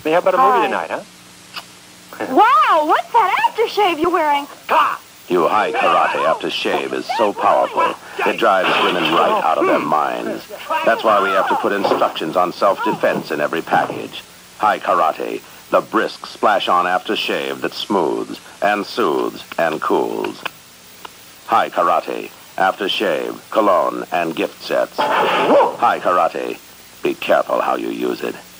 Hey, how about a movie tonight, huh? Wow, what's that aftershave you're wearing? You high karate aftershave is so powerful, it drives women right out of their minds. That's why we have to put instructions on self-defense in every package. High karate, the brisk splash-on aftershave that smooths and soothes and cools. High karate, aftershave, cologne, and gift sets. High karate, be careful how you use it.